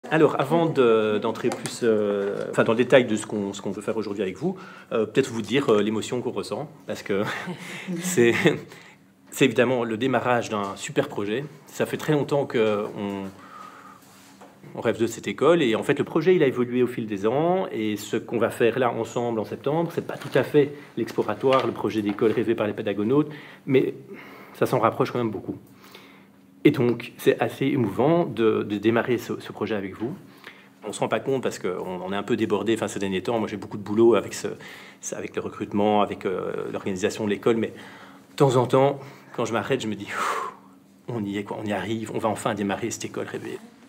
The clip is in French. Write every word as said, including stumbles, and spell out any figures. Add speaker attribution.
Speaker 1: Alors, avant de- d'entrer plus euh, enfin, dans le détail de ce qu'on ce qu'on veut faire aujourd'hui avec vous, euh, peut-être vous dire euh, l'émotion qu'on ressent, parce que c'est c'est évidemment le démarrage d'un super projet. Ça fait très longtemps qu'on on rêve de cette école, et en fait, le projet, il a évolué au fil des ans, et ce qu'on va faire là, ensemble, en septembre, c'est pas tout à fait l'exploratoire, le projet d'école rêvé par les pédagonautes, mais ça s'en rapproche quand même beaucoup. Et donc, c'est assez émouvant de, de démarrer ce, ce projet avec vous. On se rend pas compte parce qu'on on est un peu débordé enfin, ces derniers temps. Moi, j'ai beaucoup de boulot avec, ce, avec le recrutement, avec euh, l'organisation de l'école. Mais de temps en temps, quand je m'arrête, je me dis, on y est, quoi, on y arrive, on va enfin démarrer cette école rêvée.